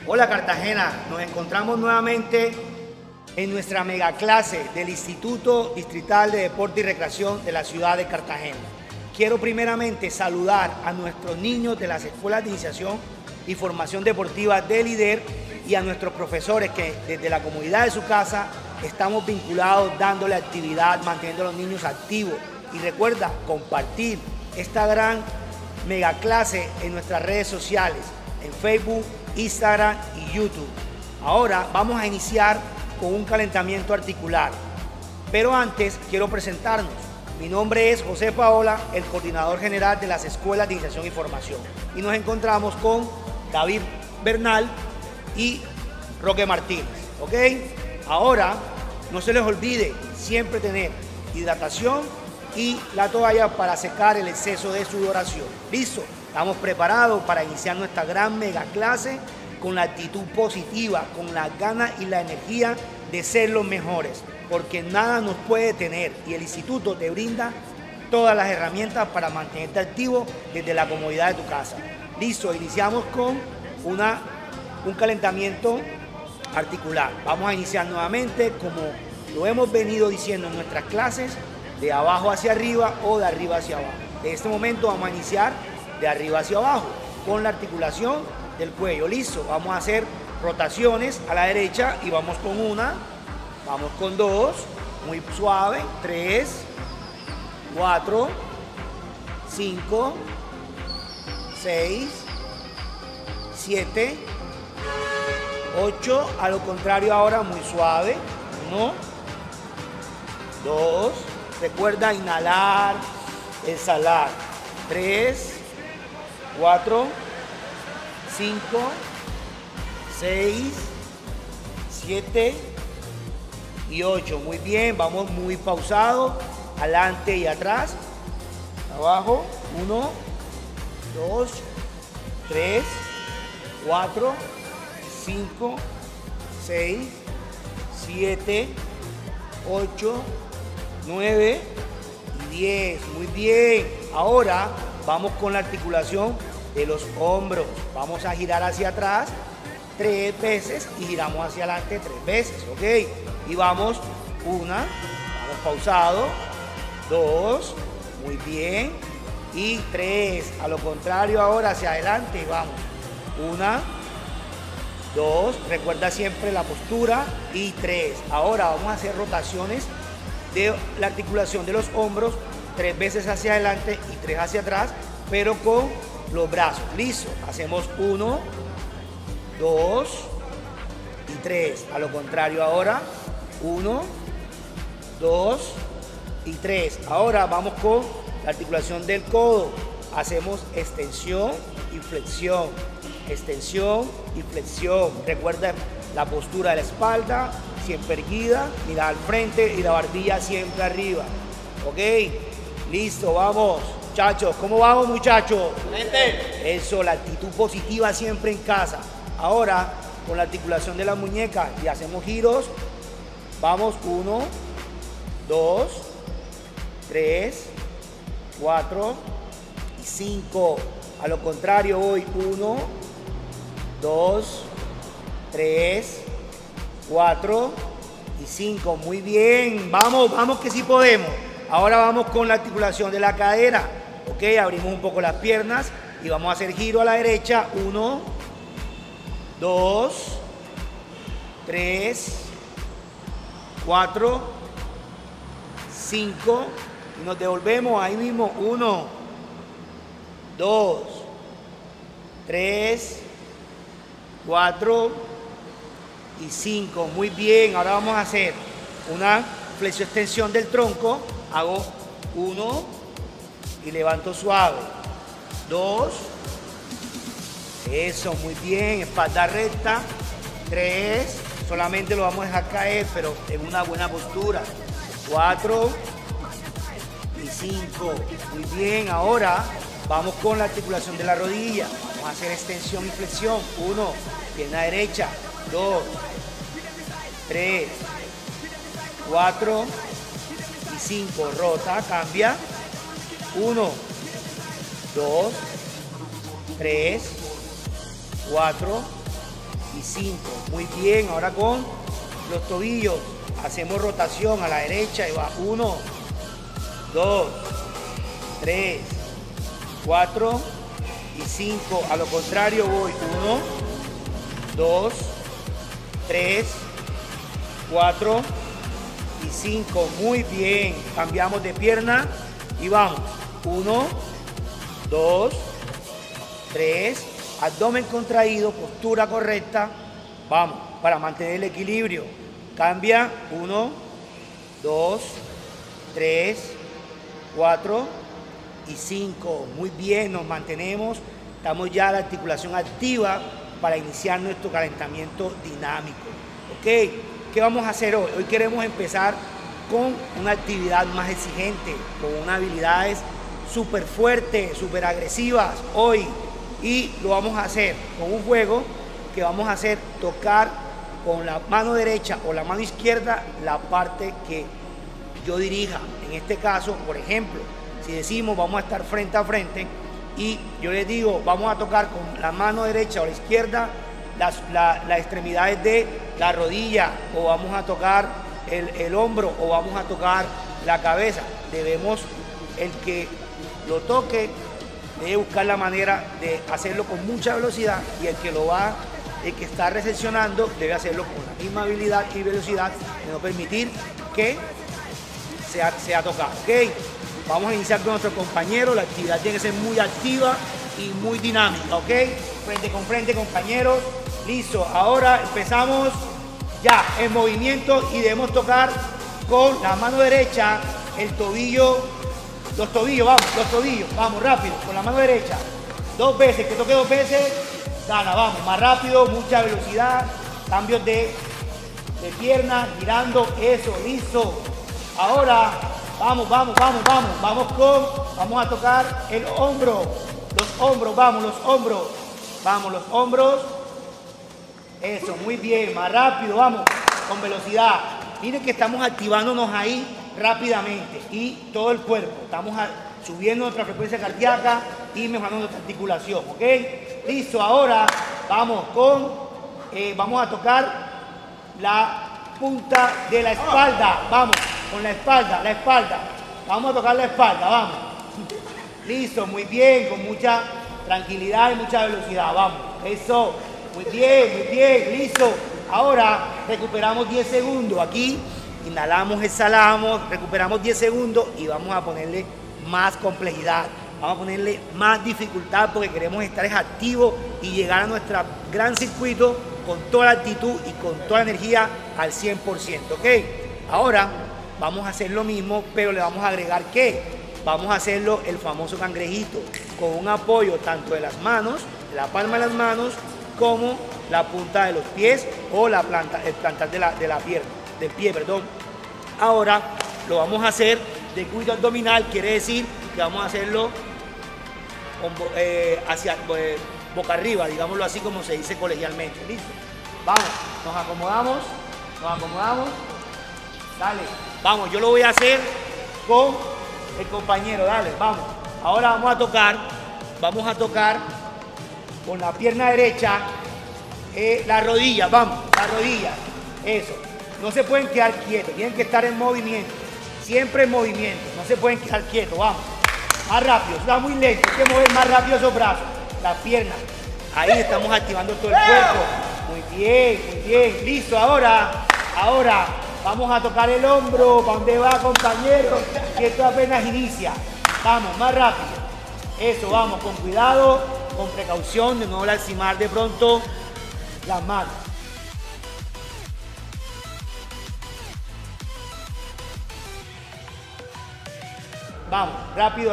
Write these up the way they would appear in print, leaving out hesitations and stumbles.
Hola Cartagena, nos encontramos nuevamente en nuestra mega clase del Instituto Distrital de Deporte y Recreación de la ciudad de Cartagena. Quiero primeramente saludar a nuestros niños de las escuelas de iniciación y formación deportiva del IDER y a nuestros profesores que desde la comodidad de su casa estamos vinculados dándole actividad, manteniendo a los niños activos. Y recuerda compartir esta gran mega clase en nuestras redes sociales, en Facebook, Instagram y YouTube. Ahora vamos a iniciar con un calentamiento articular, pero antes quiero presentarnos. Mi nombre es José Paola, el coordinador general de las escuelas de iniciación y formación, y nos encontramos con David Bernal y Roque Martínez, ¿ok? Ahora no se les olvide siempre tener hidratación y la toalla para secar el exceso de sudoración. ¿Listo? Estamos preparados para iniciar nuestra gran mega clase con la actitud positiva, con las ganas y la energía de ser los mejores, porque nada nos puede detener y el instituto te brinda todas las herramientas para mantenerte activo desde la comodidad de tu casa. Listo, iniciamos con un calentamiento articular. Vamos a iniciar nuevamente como lo hemos venido diciendo en nuestras clases, de abajo hacia arriba o de arriba hacia abajo. En este momento vamos a iniciar de arriba hacia abajo con la articulación del cuello. Listo, vamos a hacer rotaciones a la derecha y vamos con una, vamos con dos, muy suave, 3, 4, 5, 6, 7, 8, a lo contrario ahora muy suave, 1, 2, recuerda inhalar, exhalar, 3, 4, 5, 6, 7 y 8. Muy bien, vamos muy pausados, adelante y atrás, abajo, 1, 2, 3, 4, 5, 6, 7, 8, 9 y 10. Muy bien. Ahora vamos con la articulación de los hombros. Vamos a girar hacia atrás 3 veces y giramos hacia adelante 3 veces. ¿Ok? Y vamos, vamos pausado, 2, muy bien, y 3. A lo contrario ahora hacia adelante y vamos. 1, 2, recuerda siempre la postura, y 3. Ahora vamos a hacer rotaciones de la articulación de los hombros 3 veces hacia adelante y 3 hacia atrás, pero con los brazos. Listo, hacemos 1, 2 y 3. A lo contrario ahora, 1, 2 y 3. Ahora vamos con la articulación del codo. Hacemos extensión y flexión, extensión y flexión. Recuerda la postura de la espalda, siempre erguida, mira al frente y la barbilla siempre arriba. ¿Ok? Listo, vamos. Muchachos, ¿cómo vamos, muchachos? Eso, la actitud positiva siempre en casa. Ahora, con la articulación de las muñecas y hacemos giros. Vamos, 1, 2, 3, 4 y 5. A lo contrario, hoy 1, 2, 3, 4 y 5. Muy bien, vamos, vamos que sí podemos. Ahora vamos con la articulación de la cadera. Ok, abrimos un poco las piernas y vamos a hacer giro a la derecha. 1, 2, 3, 4, 5 y nos devolvemos ahí mismo. 1, 2, 3, 4 y 5. Muy bien, ahora vamos a hacer una flexión extensión del tronco. Hago 1 y levanto suave. 2, eso, muy bien, espalda recta. 3, solamente lo vamos a dejar caer, pero en una buena postura. 4 y 5. Muy bien, ahora vamos con la articulación de la rodilla. Vamos a hacer extensión y flexión. 1, pierna derecha. 2, 3, 4 y 5. Rota, cambia. 1, 2, 3, 4 y 5. Muy bien, ahora con los tobillos hacemos rotación a la derecha y va 1, 2, 3, 4 y 5. A lo contrario voy 1, 2, 3, 4 y 5. Muy bien, cambiamos de pierna y vamos 1, 2, 3, abdomen contraído, postura correcta. Vamos, para mantener el equilibrio. Cambia, 1, 2, 3, 4 y 5. Muy bien, nos mantenemos. Estamos ya a la articulación activa para iniciar nuestro calentamiento dinámico. ¿Ok? ¿Qué vamos a hacer hoy? Hoy queremos empezar con una actividad más exigente, con unas habilidades súper fuertes, súper agresivas hoy. Y lo vamos a hacer con un juego que vamos a hacer tocar con la mano derecha o la mano izquierda la parte que yo dirija. En este caso, por ejemplo, si decimos vamos a estar frente a frente y yo les digo vamos a tocar con la mano derecha o la izquierda las extremidades de la rodilla, o vamos a tocar el hombro, o vamos a tocar la cabeza. Debemos, el que lo toque debe buscar la manera de hacerlo con mucha velocidad, y el que está recepcionando debe hacerlo con la misma habilidad y velocidad, de no permitir que sea tocado. ¿Ok? Vamos a iniciar con nuestro compañero. La actividad tiene que ser muy activa y muy dinámica. ¿Ok? Frente con frente, compañeros. Listo. Ahora empezamos ya en movimiento y debemos tocar con la mano derecha el tobillo. Los tobillos, vamos rápido, con la mano derecha, 2 veces, que toque 2 veces, gana, vamos, más rápido, mucha velocidad, cambios de pierna, girando, eso, listo. Ahora, vamos a tocar el hombro, los hombros, vamos, los hombros, eso, muy bien, más rápido, vamos, con velocidad. Miren que estamos activándonos ahí rápidamente, y todo el cuerpo, estamos subiendo nuestra frecuencia cardíaca y mejorando nuestra articulación. ¿Ok? Listo. Ahora vamos a tocar la punta de la espalda. Vamos con la espalda, vamos a tocar la espalda, vamos. Listo, muy bien, con mucha tranquilidad y mucha velocidad, vamos, eso, muy bien, listo. Ahora recuperamos 10 segundos aquí. Inhalamos, exhalamos, recuperamos 10 segundos y vamos a ponerle más complejidad, vamos a ponerle más dificultad, porque queremos estar activos y llegar a nuestro gran circuito con toda la actitud y con toda la energía al 100%. ¿Ok? Ahora vamos a hacer lo mismo, pero le vamos a agregar ¿qué? Vamos a hacerlo el famoso cangrejito, con un apoyo tanto de las manos, de la palma de las manos, como la punta de los pies o el plantar del pie, perdón. Ahora lo vamos a hacer de cúbito abdominal, quiere decir que vamos a hacerlo hacia boca arriba, digámoslo así como se dice colegialmente. ¿Listo? Vamos, nos acomodamos, dale, vamos, yo lo voy a hacer con el compañero, dale, vamos. Ahora vamos a tocar con la pierna derecha la rodilla, vamos, la rodilla, eso. No se pueden quedar quietos, tienen que estar en movimiento, siempre en movimiento, no se pueden quedar quietos, vamos. Más rápido, está muy lento, hay que mover más rápido esos brazos, las piernas. Ahí estamos activando todo el cuerpo. Muy bien, listo. Ahora vamos a tocar el hombro. ¿Para dónde va, compañero? Que esto apenas inicia. Vamos, más rápido. Eso, vamos, con cuidado, con precaución, de no lastimar de pronto las manos. Vamos, rápido.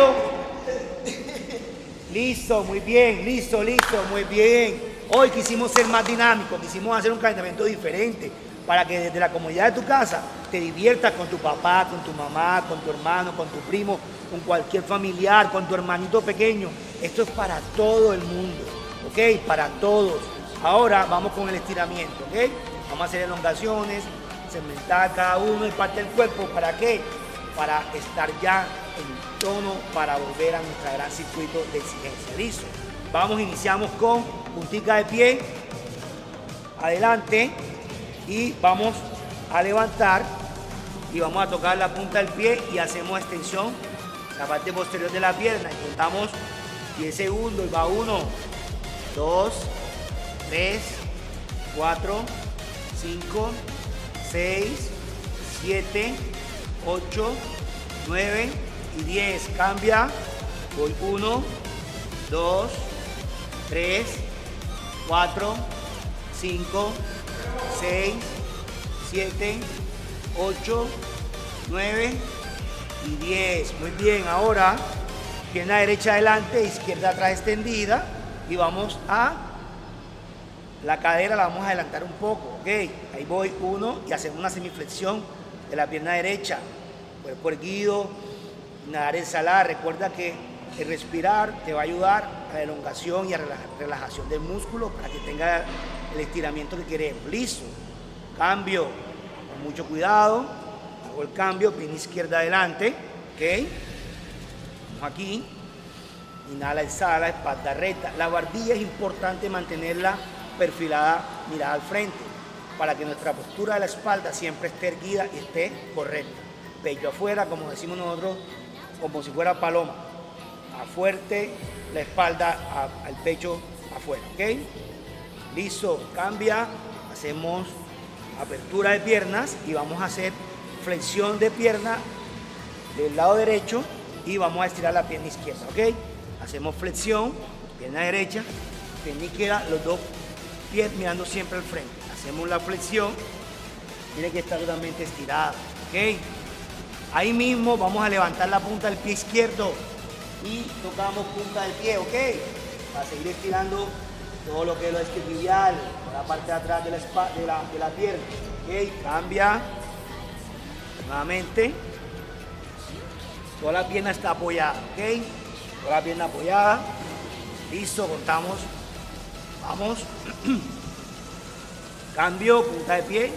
Listo, muy bien, listo, muy bien. Hoy quisimos ser más dinámicos, quisimos hacer un calentamiento diferente para que desde la comodidad de tu casa te diviertas con tu papá, con tu mamá, con tu hermano, con tu primo, con cualquier familiar, con tu hermanito pequeño. Esto es para todo el mundo, ¿ok? Para todos. Ahora vamos con el estiramiento, ¿ok? Vamos a hacer elongaciones, segmentar cada uno y parte del cuerpo. ¿Para qué? Para estar ya en tono para volver a nuestro gran circuito de exigencia. Listo. Vamos, iniciamos con puntica de pie, adelante y vamos a levantar y vamos a tocar la punta del pie y hacemos extensión la parte posterior de la pierna y contamos 10 segundos y va 1, 2, 3, 4, 5, 6, 7, 8, 9 y 10. Cambia. Voy 1, 2, 3, 4, 5, 6, 7, 8, 9 y 10. Muy bien, ahora pierna derecha adelante, izquierda atrás extendida y vamos a la cadera, la vamos a adelantar un poco, ok. Ahí voy 1 y hacemos una semiflexión de la pierna derecha, cuerpo erguido, nadar ensalada. Recuerda que el respirar te va a ayudar a la elongación y a relajación del músculo para que tenga el estiramiento que queremos. Listo, cambio, con mucho cuidado, hago el cambio, pierna izquierda adelante, ok. Vamos aquí, inhala, exhala, espalda recta. La barbilla es importante mantenerla perfilada, mirada al frente, para que nuestra postura de la espalda siempre esté erguida y esté correcta. Pecho afuera, como decimos nosotros, como si fuera paloma. Fuerte, la espalda al pecho afuera, ¿ok? Listo, cambia, hacemos apertura de piernas y vamos a hacer flexión de pierna del lado derecho y vamos a estirar la pierna izquierda, ¿ok? Hacemos flexión, pierna derecha, pierna izquierda, los dos pies mirando siempre al frente. Hacemos la flexión, tiene que estar totalmente estirada, ¿ok? Ahí mismo vamos a levantar la punta del pie izquierdo y tocamos punta del pie, ¿ok? Para seguir estirando todo lo que es lo isquiotibial, la parte de atrás de la pierna, ¿ok? Cambia, nuevamente, toda la pierna está apoyada, ¿ok? Toda la pierna apoyada, listo, contamos, vamos, cambio, punta de pie,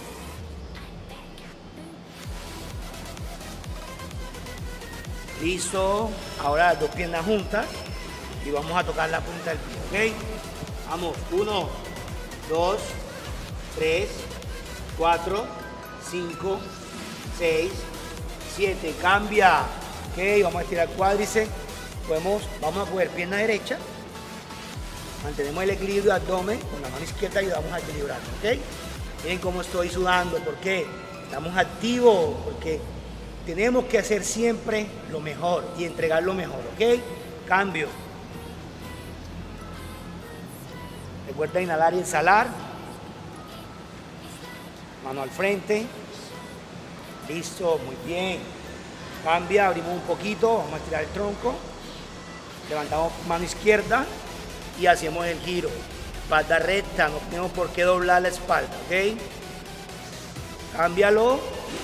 listo, ahora las dos piernas juntas y vamos a tocar la punta del pie, ¿ok? Vamos, 1, 2, 3, 4, 5, 6, 7, cambia, ok, vamos a estirar cuádriceps, vamos a coger pierna derecha, mantenemos el equilibrio de abdomen, con la mano izquierda ayudamos a equilibrar, ok. Miren cómo estoy sudando, ¿por qué? Estamos activos, porque tenemos que hacer siempre lo mejor y entregar lo mejor, ¿ok? Cambio. Recuerda inhalar y exhalar. Mano al frente. Listo, muy bien. Cambia, abrimos un poquito, vamos a estirar el tronco. Levantamos mano izquierda y hacemos el giro. Espalda recta, no tenemos por qué doblar la espalda, ¿ok? Cámbialo.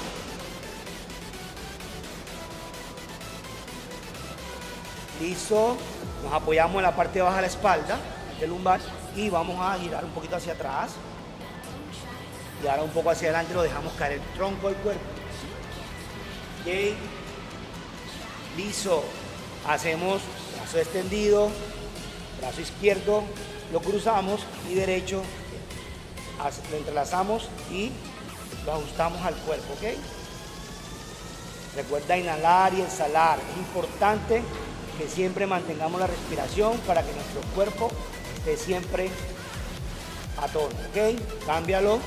Listo, nos apoyamos en la parte baja de la espalda, del lumbar, y vamos a girar un poquito hacia atrás. Y ahora un poco hacia adelante lo dejamos caer el tronco del cuerpo. Ok. Listo, hacemos brazo extendido, brazo izquierdo, lo cruzamos y derecho, lo entrelazamos y lo ajustamos al cuerpo, ¿ok? Recuerda inhalar y exhalar, es importante que siempre mantengamos la respiración para que nuestro cuerpo esté siempre a tono, ¿ok? Cámbialo.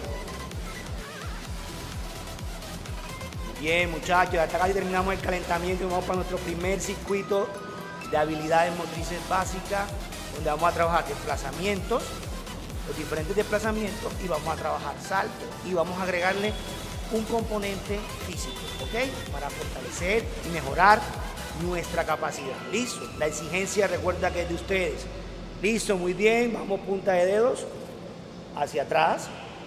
Bien, muchachos, hasta acá terminamos el calentamiento y vamos para nuestro primer circuito de habilidades motrices básicas, donde vamos a trabajar desplazamientos, los diferentes desplazamientos, y vamos a trabajar saltos y vamos a agregarle un componente físico, ¿ok? Para fortalecer y mejorar nuestra capacidad. Listo, la exigencia recuerda que es de ustedes. Listo, muy bien, vamos punta de dedos hacia atrás,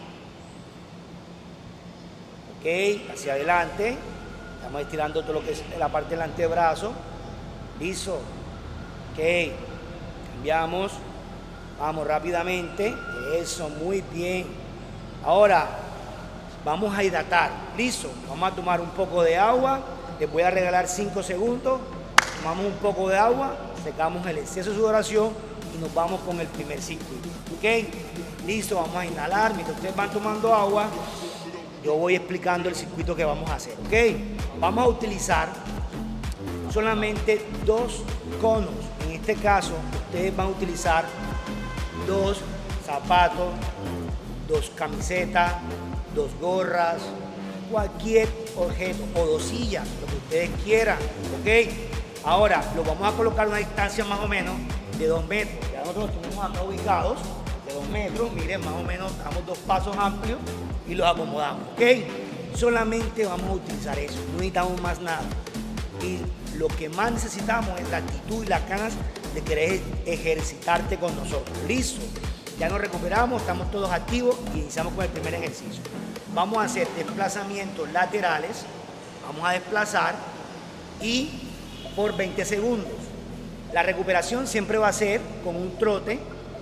ok, hacia adelante, estamos estirando todo lo que es la parte del antebrazo. Listo, ok, cambiamos, vamos rápidamente, eso, muy bien. Ahora vamos a hidratar. Listo, vamos a tomar un poco de agua. Les voy a regalar 5 segundos. Tomamos un poco de agua, secamos el exceso de sudoración y nos vamos con el primer circuito. ¿Ok? Listo, vamos a inhalar. Mientras ustedes van tomando agua, yo voy explicando el circuito que vamos a hacer. ¿Ok? Vamos a utilizar solamente 2 conos. En este caso, ustedes van a utilizar 2 zapatos, 2 camisetas, 2 gorras, cualquier objeto o 2 sillas, lo que ustedes quieran. ¿Ok? Ahora, lo vamos a colocar a una distancia más o menos de 2 metros. Ya nosotros tenemos acá ubicados de 2 metros. Miren, más o menos damos 2 pasos amplios y los acomodamos. ¿Ok? Solamente vamos a utilizar eso. No necesitamos más nada. Y lo que más necesitamos es la actitud y las ganas de querer ejercitarte con nosotros. Listo. Ya nos recuperamos, estamos todos activos y iniciamos con el primer ejercicio. Vamos a hacer desplazamientos laterales. Vamos a desplazar y por 20 segundos. La recuperación siempre va a ser con un trote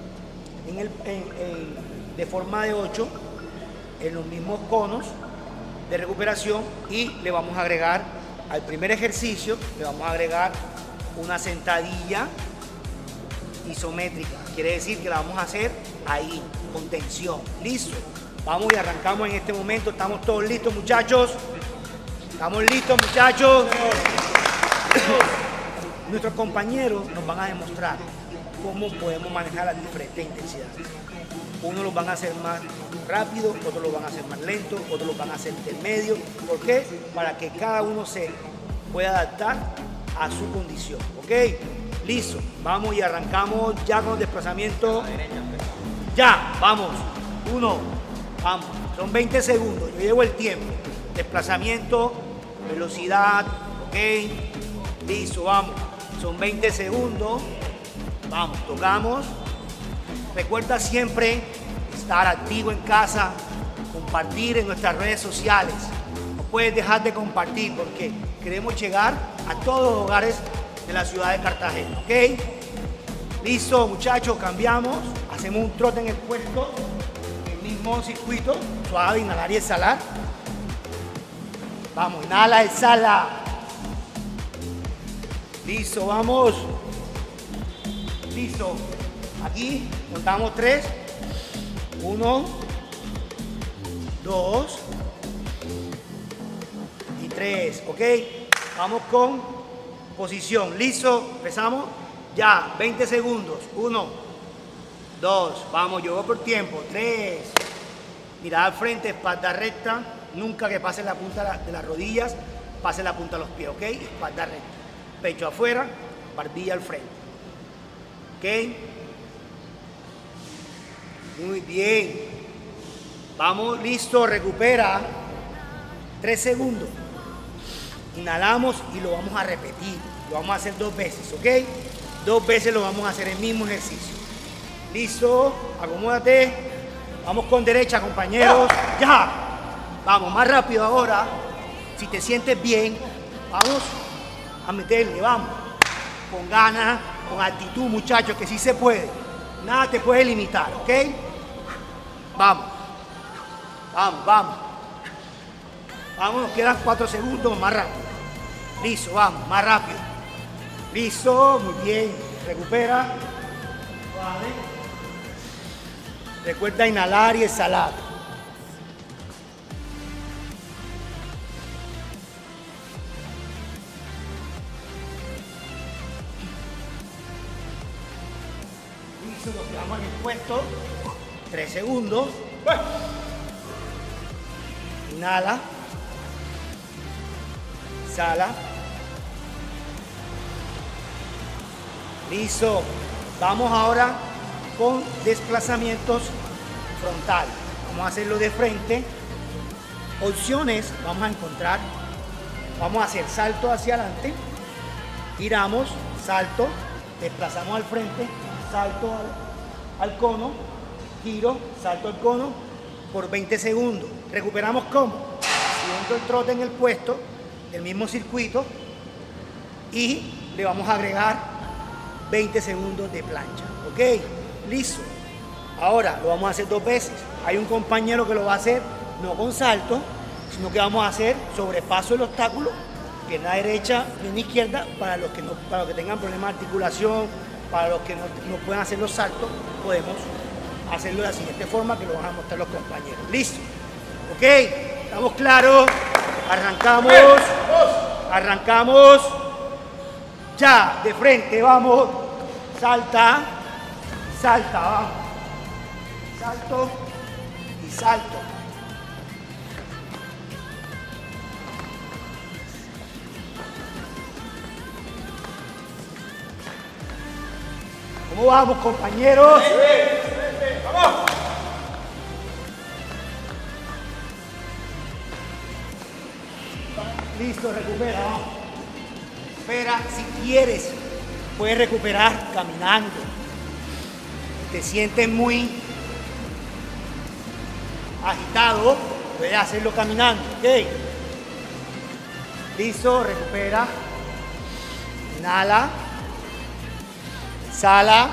de forma de 8 en los mismos conos de recuperación, y le vamos a agregar al primer ejercicio, le vamos a agregar una sentadilla isométrica. Quiere decir que la vamos a hacer ahí, con tensión. Listo. Vamos y arrancamos en este momento. ¿Estamos todos listos, muchachos? ¿Estamos listos, muchachos? Nuestros compañeros nos van a demostrar cómo podemos manejar las diferentes intensidades. Unos los van a hacer más rápido, otros los van a hacer más lento, otros los van a hacer intermedio. ¿Por qué? Para que cada uno se pueda adaptar a su condición. ¿Ok? Listo. Vamos y arrancamos ya con el desplazamiento. Ya, vamos. 1, vamos. Son 20 segundos. Yo llevo el tiempo. Desplazamiento, velocidad. ¿Ok? Listo, vamos. Son 20 segundos. Vamos, tocamos. Recuerda siempre estar activo en casa, compartir en nuestras redes sociales. No puedes dejar de compartir porque queremos llegar a todos los hogares de la ciudad de Cartagena. ¿Ok? Listo, muchachos, cambiamos. Hacemos un trote en el puesto, el mismo circuito. Suave, inhalar y exhalar. Vamos, inhala, exhala. Listo, vamos. Listo. Aquí contamos 3. 1, 2 y 3. ¿Ok? Vamos con posición. Listo. Empezamos. Ya. 20 segundos. 1, 2. Vamos. Yo voy por tiempo. 3. Mirada al frente. Espalda recta. Nunca que pase la punta de las rodillas. Pase la punta de los pies. ¿Ok? Espalda recta. Pecho afuera. Barbilla al frente. ¿Ok? Muy bien. Vamos, listo, recupera. 3 segundos. Inhalamos y lo vamos a repetir. Lo vamos a hacer 2 veces, ¿ok? 2 veces lo vamos a hacer el mismo ejercicio. Listo, acomódate. Vamos con derecha, compañeros. Ya. Vamos, más rápido ahora. Si te sientes bien, vamos a meterle, vamos. Con ganas, con actitud, muchachos, que sí se puede. Nada te puede limitar, ¿ok? Vamos. Vamos, vamos. Vamos, nos quedan 4 segundos, más rápido. Listo, vamos, más rápido. Listo, muy bien. Recupera. Vale. Recuerda inhalar y exhalar. Listo, nos quedamos en el puesto. 3 segundos. Inhala. Exhala. Listo. Vamos ahora con desplazamientos frontales. Vamos a hacerlo de frente. Opciones vamos a encontrar. Vamos a hacer salto hacia adelante. Giramos, salto, desplazamos al frente, salto al cono, giro, salto al cono por 20 segundos. Recuperamos como haciendo el trote en el puesto del mismo circuito y le vamos a agregar 20 segundos de plancha. ¿Ok? Listo. Ahora lo vamos a hacer 2 veces. Hay un compañero que lo va a hacer no con salto, sino que vamos a hacer sobrepaso del obstáculo, pierna derecha, pierna izquierda, para los que tengan problemas de articulación Para los que no puedan hacer los saltos, podemos hacerlo de la siguiente forma que lo van a mostrar los compañeros. ¿Listo? ¿Ok? ¿Estamos claros? Arrancamos. Arrancamos. Ya, de frente, vamos. Salta. Salta, vamos. Salto y salto. ¿Cómo vamos, compañeros? ¡Vamos! Listo, recupera, vamos. Espera, si quieres, puedes recuperar caminando. Te sientes muy agitado, puedes hacerlo caminando, ¿ok? Listo, recupera. Inhala. Exhala.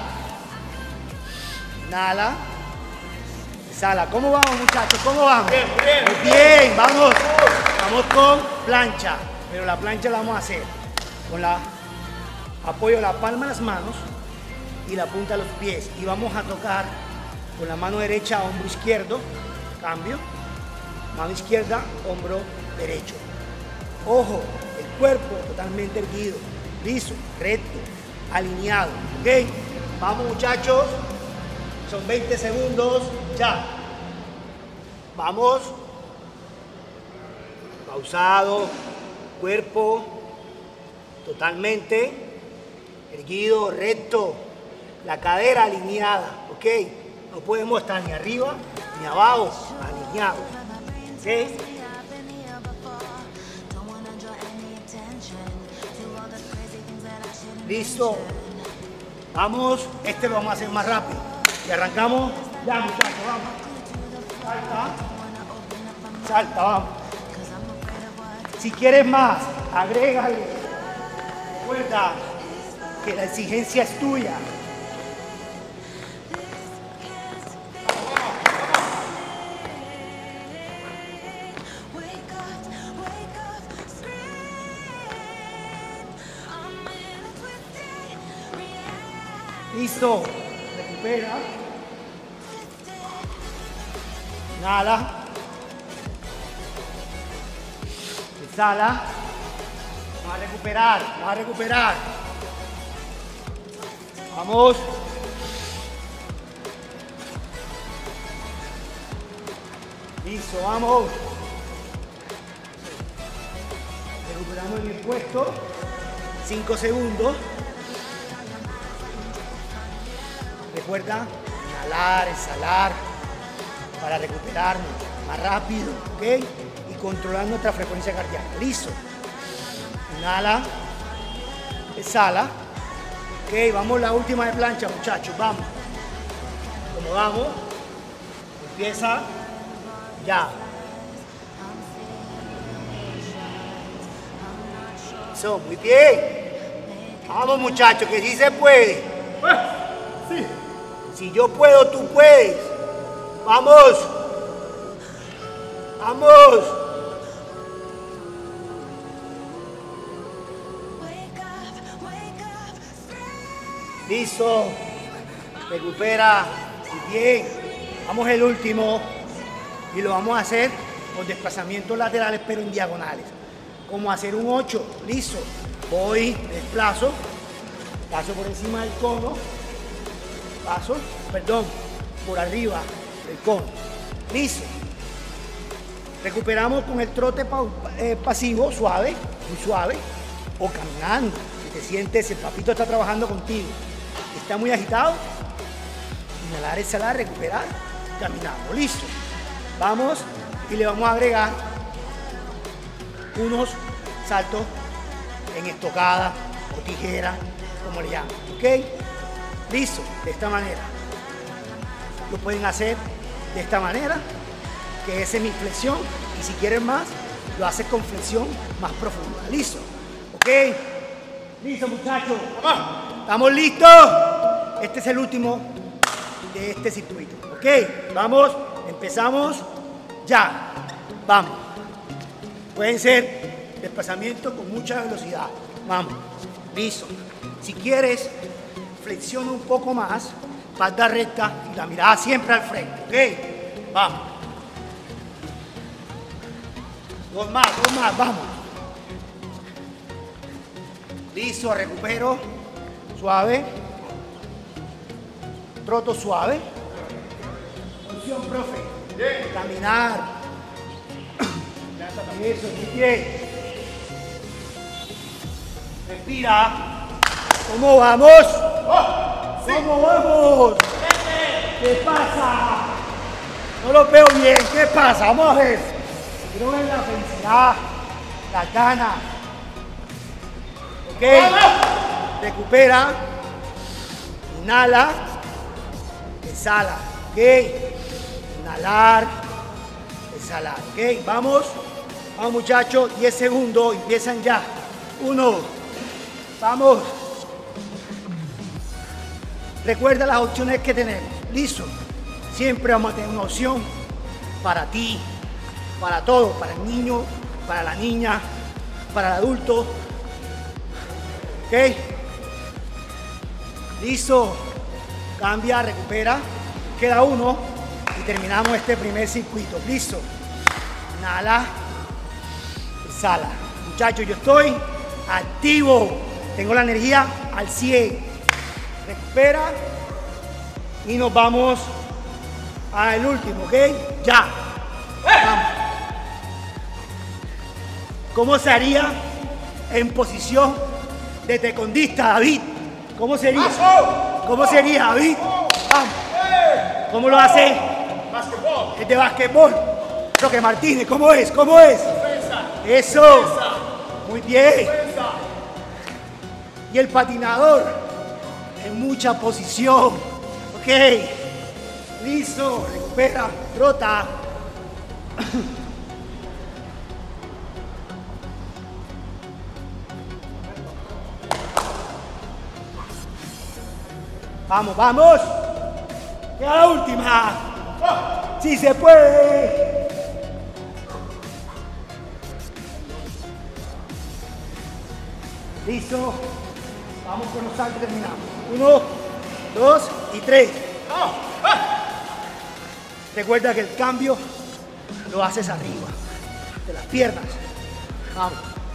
Inhala. Exhala. ¿Cómo vamos, muchachos? ¿Cómo vamos? Bien, bien. Muy bien, vamos. Vamos con plancha, pero la plancha la vamos a hacer con la apoyo de la palma de las manos y la punta de los pies. Y vamos a tocar con la mano derecha, hombro izquierdo, cambio, mano izquierda, hombro derecho. Ojo, el cuerpo totalmente erguido, liso, recto, alineado, ¿ok? Vamos, muchachos, son 20 segundos, ya. Vamos. Pausado, cuerpo totalmente erguido, recto, la cadera alineada, ¿ok? No podemos estar ni arriba ni abajo, alineados, ¿ok? Listo, vamos, este lo vamos a hacer más rápido y arrancamos, ya muchachos, vamos, salta, salta, vamos. Si quieres más, agrégale. Recuerda que la exigencia es tuya. Listo. Recupera. Inhala. Exhala. Vamos a recuperar, vamos a recuperar. Vamos. Listo, vamos. Recuperamos en el puesto. 5 segundos. Recuerda, inhalar, exhalar para recuperarnos más rápido, ¿ok? Y controlar nuestra frecuencia cardíaca. Listo. Inhala, exhala. Ok, vamos la última de plancha, muchachos. Vamos. Como vamos. Empieza. Ya. Eso, muy bien. Vamos, muchachos, que sí se puede. Sí. Si yo puedo, tú puedes. Vamos. Vamos. Listo. Recupera. Muy bien. Vamos el último. Y lo vamos a hacer con desplazamientos laterales, pero en diagonales. Como hacer un 8. Listo. Voy, desplazo. Paso por encima del cono. Paso, perdón, por arriba del cono. Listo. Recuperamos con el trote pasivo, suave, muy suave. O caminando. Si te sientes, el papito está trabajando contigo. Está muy agitado. Inhalar, exhalar, recuperar. Caminando. Listo. Vamos y le vamos a agregar unos saltos en estocada o tijera, como le llaman. ¿Ok? Listo. De esta manera. Lo pueden hacer de esta manera, que es semiflexión. Y si quieren más, lo haces con flexión más profunda. ¿Listo? ¿Ok? ¿Listo, muchachos? ¡Vamos! ¿Estamos listos? Este es el último de este circuito. ¿Ok? Vamos. Empezamos ya. Vamos. Pueden ser desplazamientos con mucha velocidad. Vamos. Listo. Si quieres, flexiona un poco más, espalda recta y la mirada siempre al frente, ¿ok? Vamos. Dos más, vamos. Listo, recupero. Suave. Troto suave. Función, profe. Caminar. Eso, bien. Respira. ¿Cómo vamos? ¿Cómo vamos? ¿Qué pasa? No lo veo bien. ¿Qué pasa? Vamos a ver. Quiero ver la felicidad, las ganas. Ok. Recupera. Inhala. Exhala. Ok. Inhalar. Exhalar. Ok. Vamos. Vamos, muchachos. 10 segundos. Empiezan ya. 1. Vamos. Recuerda las opciones que tenemos. Listo. Siempre vamos a tener una opción para ti, para todo, para el niño, para la niña, para el adulto. ¿Ok? Listo. Cambia, recupera. Queda uno y terminamos este primer circuito. Listo. Inhala. Exhala. Muchachos, yo estoy activo. Tengo la energía al 100. Recupera. Y nos vamos al último, ¿ok? Ya. Vamos. ¿Cómo se haría en posición de taekwondista, David? ¿Cómo sería? ¿Cómo sería, David? Vamos. ¿Cómo lo hace? Es de basquetbol. Roque Martínez, ¿cómo es? ¿Cómo es? Eso. Muy bien. Y el patinador en mucha posición. Ok. Listo. Recupera. Trota. Vamos, vamos. Queda la última. ¡Sí se puede! Listo. Vamos con los saltos, terminamos. 1, 2 y 3. Recuerda que el cambio lo haces arriba, de las piernas. Vamos.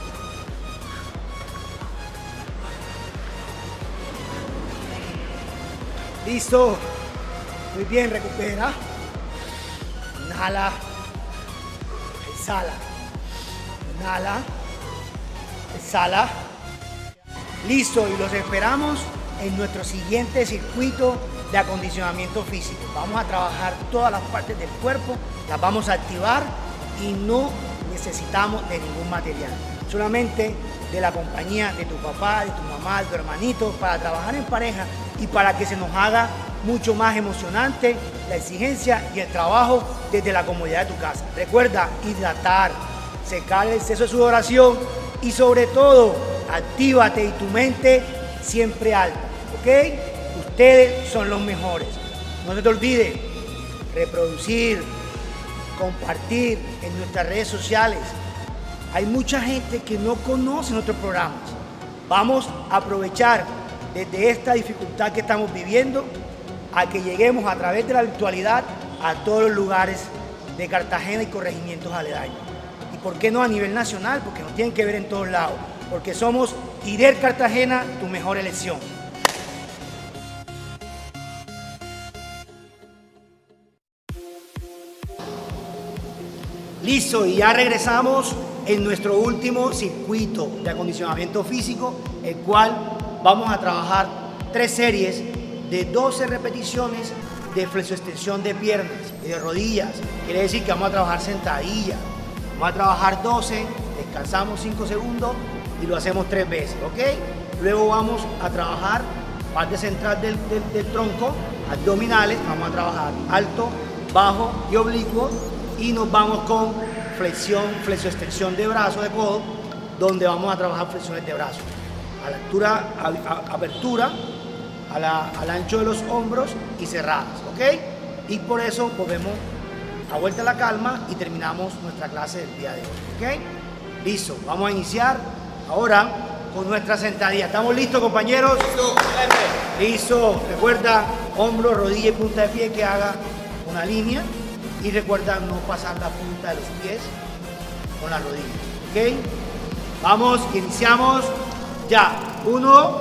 Listo. Muy bien, recupera. Inhala. Exhala. Inhala. Exhala. Listo, y los esperamos en nuestro siguiente circuito de acondicionamiento físico. Vamos a trabajar todas las partes del cuerpo, las vamos a activar y no necesitamos de ningún material. Solamente de la compañía de tu papá, de tu mamá, de tu hermanito, para trabajar en pareja y para que se nos haga mucho más emocionante la exigencia y el trabajo desde la comodidad de tu casa. Recuerda hidratar, secar el exceso de sudoración y sobre todo, actívate y tu mente siempre alta, ¿ok? Ustedes son los mejores. No se te olvide reproducir, compartir en nuestras redes sociales. Hay mucha gente que no conoce nuestros programas. Vamos a aprovechar desde esta dificultad que estamos viviendo a que lleguemos a través de la virtualidad a todos los lugares de Cartagena y corregimientos aledaños. ¿Y por qué no a nivel nacional? Porque nos tienen que ver en todos lados. Porque somos IDER Cartagena, tu mejor elección. Listo, y ya regresamos en nuestro último circuito de acondicionamiento físico, el cual vamos a trabajar 3 series de 12 repeticiones de flexoextensión de piernas y de rodillas. Quiere decir que vamos a trabajar sentadilla. Vamos a trabajar 12, descansamos 5 segundos y lo hacemos 3 veces, ¿ok? Luego vamos a trabajar parte central del tronco, abdominales, vamos a trabajar alto, bajo y oblicuo, y nos vamos con flexoextensión de brazo, de codo, donde vamos a trabajar flexiones de brazo. A la altura, apertura, al ancho de los hombros y cerradas, ¿ok? Y por eso volvemos a vuelta a la calma y terminamos nuestra clase del día de hoy, ¿ok? Listo, vamos a iniciar. Ahora con nuestra sentadilla. ¿Estamos listos, compañeros? Listo. Recuerda, hombro, rodilla y punta de pie, que haga una línea. Y recuerda no pasar la punta de los pies con la rodilla. ¿Ok? Vamos, iniciamos ya. 1,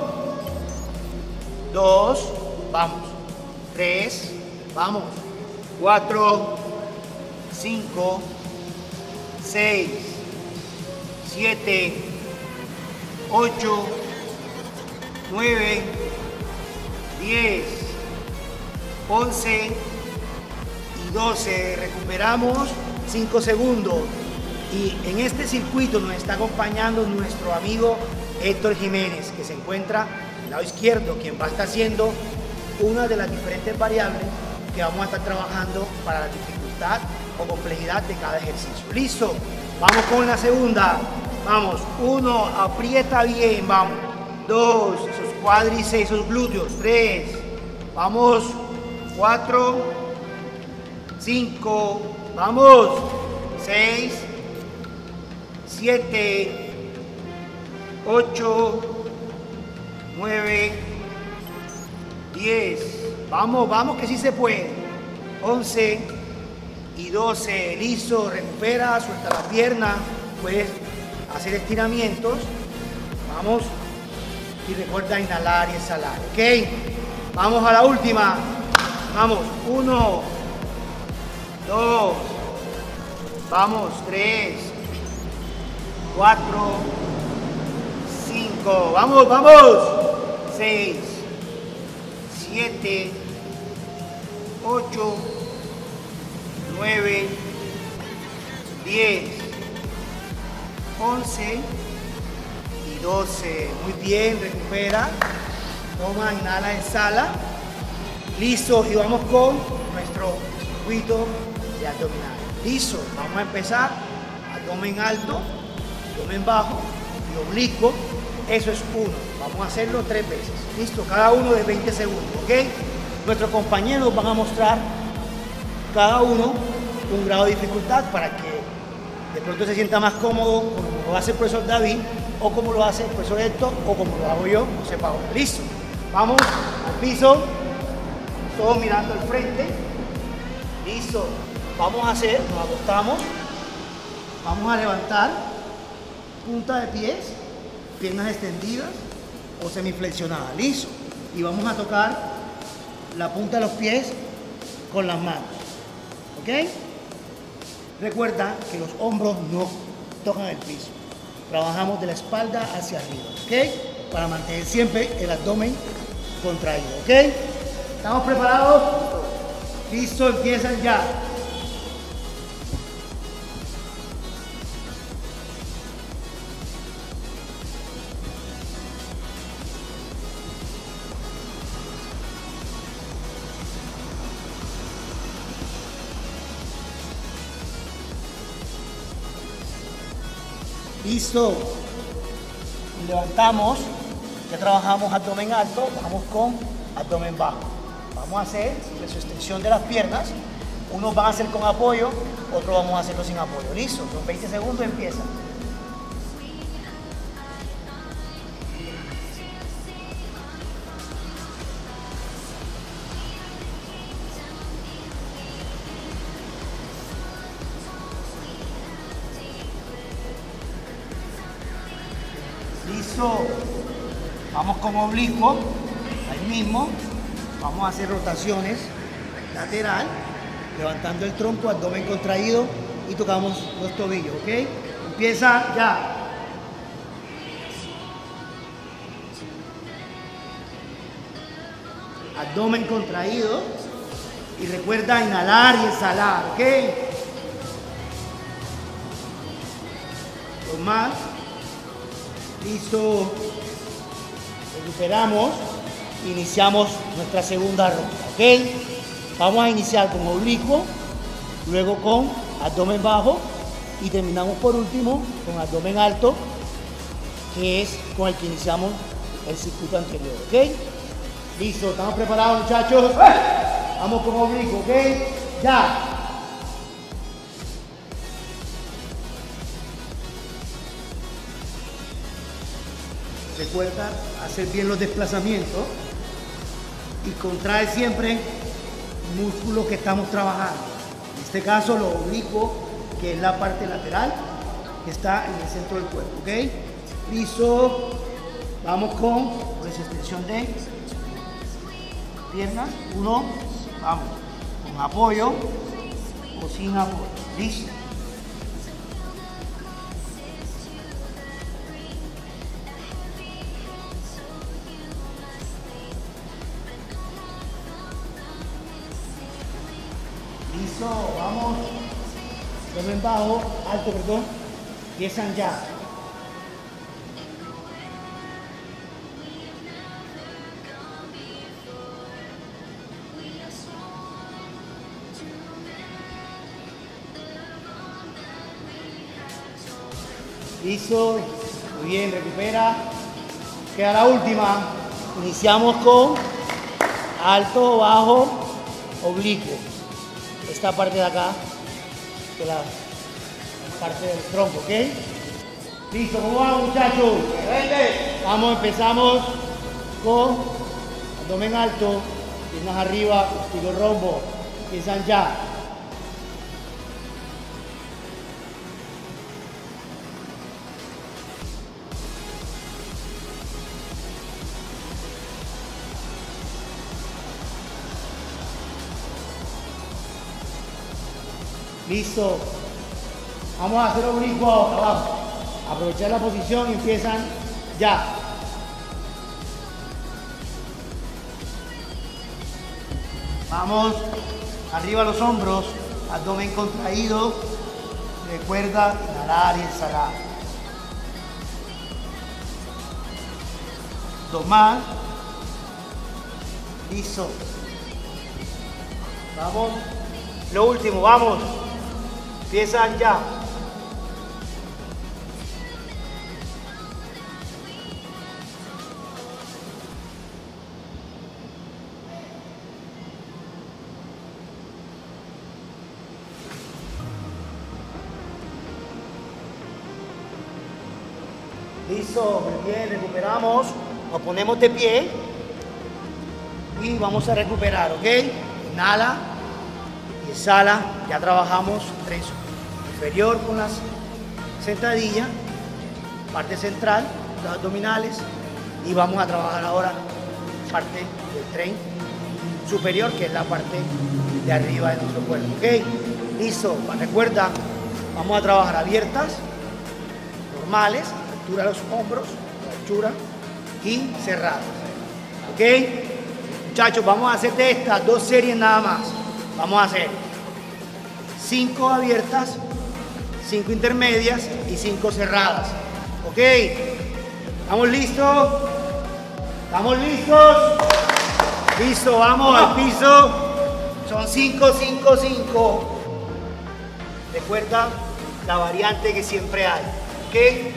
2, vamos. 3, vamos. 4, 5, 6, 7, 8, 9, 10, 11 y 12. Recuperamos 5 segundos. Y en este circuito nos está acompañando nuestro amigo Héctor Jiménez, que se encuentra al lado izquierdo, quien va a estar haciendo una de las diferentes variables que vamos a estar trabajando para la dificultad o complejidad de cada ejercicio. ¿Listo? Vamos con la segunda. Vamos. 1, aprieta bien. Vamos. 2, esos cuádriceps, esos glúteos. 3, vamos. 4, 5, vamos. 6, 7, 8, 9, 10. Vamos, vamos, que sí se puede. 11 y 12. Listo, recupera, suelta la pierna. Puedes hacer estiramientos. Vamos. Y recuerda inhalar y exhalar. ¿Ok? Vamos a la última. Vamos. 1, 2. Vamos. 3, 4, 5. Vamos, vamos. 6, 7, 8, 9, 10, 11 y 12. Muy bien, recupera. Toma, inhala, exhala. Listo, y vamos con nuestro circuito de abdominal. Listo, vamos a empezar. Abdomen alto, abdomen bajo y oblicuo. Eso es 1. Vamos a hacerlo 3 veces. Listo, cada uno de 20 segundos, ¿ok? Nuestros compañeros van a mostrar cada uno un grado de dificultad para que de pronto se sienta más cómodo, como lo hace el profesor David, o como lo hace el profesor Héctor, o como lo hago yo, José Paola. Listo. Vamos al piso, todos mirando al frente. Listo. Vamos a hacer, nos acostamos, vamos a levantar punta de pies, piernas extendidas o semiflexionadas. Listo. Y vamos a tocar la punta de los pies con las manos. ¿Ok? Recuerda que los hombros no tocan el piso. Trabajamos de la espalda hacia arriba. ¿Ok? Para mantener siempre el abdomen contraído. ¿Ok? ¿Estamos preparados? Listo, empiezan ya. Listo. Levantamos. Ya trabajamos abdomen alto. Vamos con abdomen bajo. Vamos a hacer la extensión de las piernas. Unos van a hacer con apoyo, otros vamos a hacerlo sin apoyo. Listo. Son 20 segundos. Empieza. Listo. Vamos con oblicuo, ahí mismo. Vamos a hacer rotaciones lateral, levantando el tronco, abdomen contraído y tocamos los tobillos, ¿ok? Empieza ya. Abdomen contraído y recuerda inhalar y exhalar, ¿ok? Dos más. Listo. Recuperamos. Iniciamos nuestra segunda ronda, ¿ok? Vamos a iniciar con oblicuo, luego con abdomen bajo y terminamos por último con abdomen alto, que es con el que iniciamos el circuito anterior, ¿ok? Listo, ¿estamos preparados, muchachos? Vamos con oblicuo, ¿ok? Ya. Recuerda hacer bien los desplazamientos y contrae siempre el músculo que estamos trabajando. En este caso, lo oblicuo, que es la parte lateral que está en el centro del cuerpo. ¿Ok? Listo. Vamos con extensión de piernas. 1, vamos, con apoyo o sin apoyo. Listo. Listo, vamos. Tomen bajo, alto, perdón. Empiezan ya. Listo, muy bien, recupera. Queda la última. Iniciamos con alto, bajo, oblicuo. Esta parte de acá, de la parte del tronco, ¿ok? Listo, ¿cómo vamos, muchachos? Vamos, empezamos con abdomen alto, piernas arriba, estilo rombo. Empiezan ya. Listo. Vamos a hacer oblicuo ahora, vamos. Aprovechar la posición y empiezan ya. Vamos, arriba los hombros, abdomen contraído. Recuerda inhalar y exhalar. 2 más. Listo. Vamos. Lo último, vamos. Empiezan ya. Listo, muy bien, recuperamos. Nos ponemos de pie y vamos a recuperar, ¿ok? Inhala y exhala. Ya trabajamos tren inferior con las sentadillas, parte central, los abdominales, y vamos a trabajar ahora parte del tren superior, que es la parte de arriba de nuestro cuerpo, ¿ok? Listo, recuerda, vamos a trabajar abiertas, normales, altura de los hombros, altura, y cerradas, ¿ok? Muchachos, vamos a hacer de estas 2 series nada más. Vamos a hacer 5 abiertas, 5 intermedias y 5 cerradas. ¿Ok? ¿Estamos listos? ¿Estamos listos? Listo, vamos al piso. Son 5, 5, 5. Recuerda la variante que siempre hay. ¿Ok?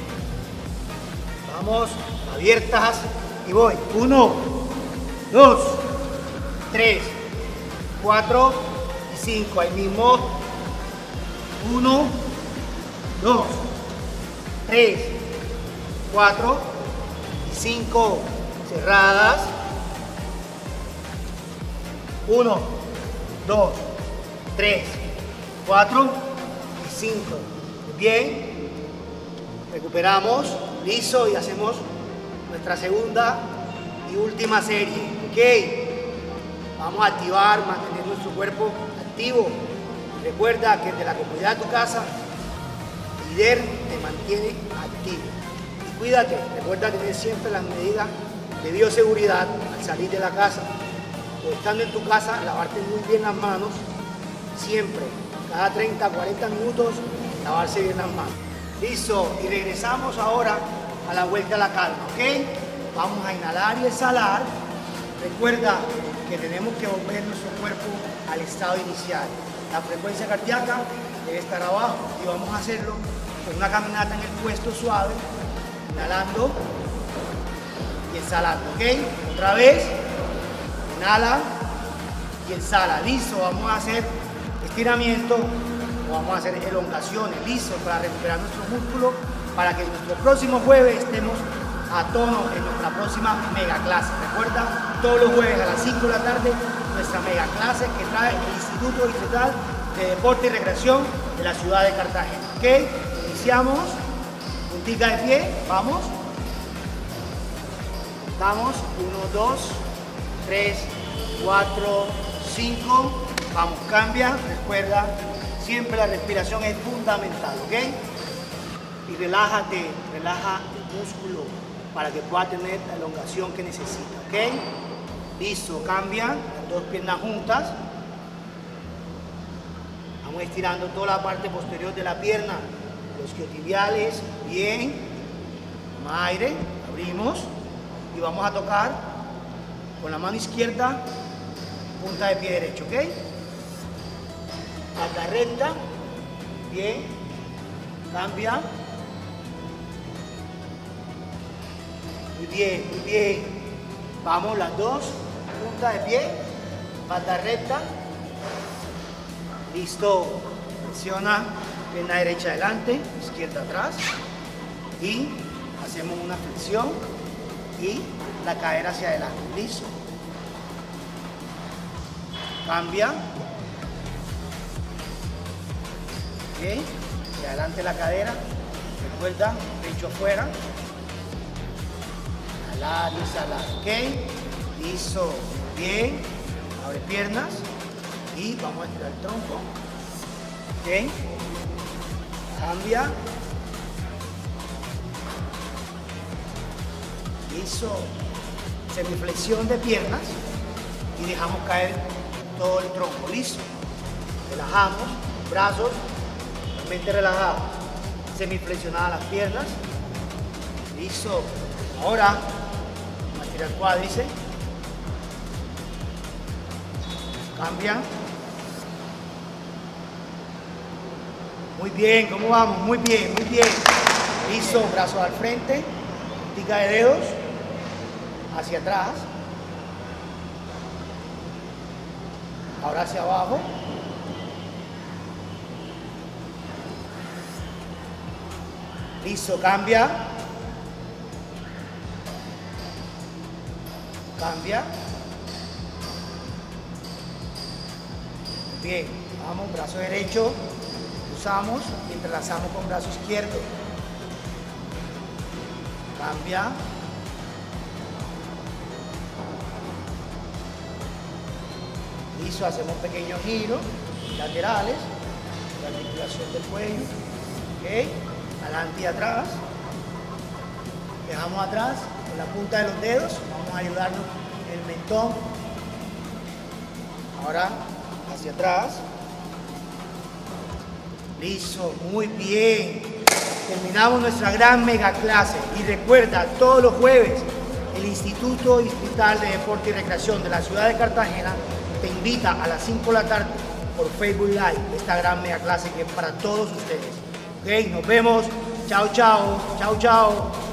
Vamos, abiertas y voy. 1, 2, 3, 4 y 5. Ahí mismo. 1, 2, 3, 4 y 5. Cerradas. 1, 2, 3, 4 y 5. Bien. Recuperamos. Listo. Y hacemos nuestra segunda y última serie. ¿Ok? Vamos a activar, mantener nuestro cuerpo activo. Recuerda que desde la comodidad de tu casa, líder te mantiene activo. Y cuídate, recuerda tener siempre las medidas de bioseguridad al salir de la casa o estando en tu casa, lavarte muy bien las manos, siempre, cada 30, 40 minutos, lavarse bien las manos. Listo, y regresamos ahora a la vuelta a la calma, ¿ok? Vamos a inhalar y exhalar. Recuerda que tenemos que volver nuestro cuerpo al estado inicial. La frecuencia cardíaca debe estar abajo y vamos a hacerlo con una caminata en el puesto suave, inhalando y exhalando, ¿ok? Otra vez, inhala y exhala. Listo, vamos a hacer estiramiento o vamos a hacer elongaciones, listo, para recuperar nuestro músculo, para que nuestro próximo jueves estemos a tono en nuestra próxima mega clase. Recuerda, todos los jueves a las 5 de la tarde, nuestra mega clase que trae el Instituto Distrital de Deporte y Recreación de la ciudad de Cartagena. ¿Ok? Iniciamos. Puntica de pie. Vamos. Vamos. 1, 2, 3, 4, 5. Vamos, cambia. Recuerda, siempre la respiración es fundamental. ¿Ok? Y relájate, relaja el músculo para que pueda tener la elongación que necesita, ¿ok? Listo, cambia, las dos piernas juntas. Vamos estirando toda la parte posterior de la pierna, los isquiotibiales, bien. Toma aire, abrimos y vamos a tocar con la mano izquierda, punta de pie derecho, ¿ok? Pata recta, bien, cambia. Muy bien, muy bien. Vamos las dos, punta de pie, pata recta. Listo. Presiona, pierna derecha adelante, izquierda atrás. Y hacemos una flexión y la cadera hacia adelante. Listo. Cambia. Bien. Hacia adelante la cadera. Recuerda, pecho afuera. Jalar y exhalar, ¿ok? Listo, bien. Abre piernas y vamos a estirar el tronco. ¿Ok? Cambia. Listo. Semiflexión de piernas y dejamos caer todo el tronco. Listo. Relajamos, brazos, mente relajada. Semiflexionadas las piernas. Listo. Ahora, vamos a estirar el cuádriceps. Cambia. Muy bien, ¿cómo vamos? Muy bien, muy bien. Listo, brazos al frente, puntica de dedos, hacia atrás. Ahora hacia abajo. Listo, cambia. Cambia. Bien, vamos, brazo derecho, cruzamos y entrelazamos con brazo izquierdo. Cambia. Listo, hacemos pequeños giros laterales, la articulación del cuello. Ok, adelante y atrás. Dejamos atrás con la punta de los dedos, vamos a ayudarnos en el mentón. Ahora hacia atrás. Listo, muy bien. Terminamos nuestra gran mega clase y recuerda, todos los jueves el Instituto Distrital de Deporte y Recreación de la ciudad de Cartagena te invita a las 5 de la tarde por Facebook Live esta gran mega clase que es para todos ustedes. Ok, nos vemos. Chao, chao. Chao, chao.